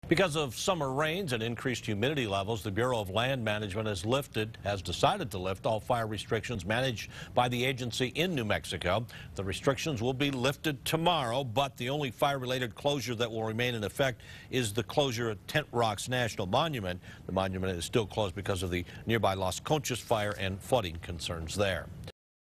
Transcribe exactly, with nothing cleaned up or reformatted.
Because of summer rains and increased humidity levels, the Bureau of Land Management has lifted, has decided to lift all fire restrictions managed by the agency in New Mexico. The restrictions will be lifted tomorrow, but the only fire-related closure that will remain in effect is the closure at Tent Rocks National Monument. The monument is still closed because of the nearby Las Conchas fire and flooding concerns there.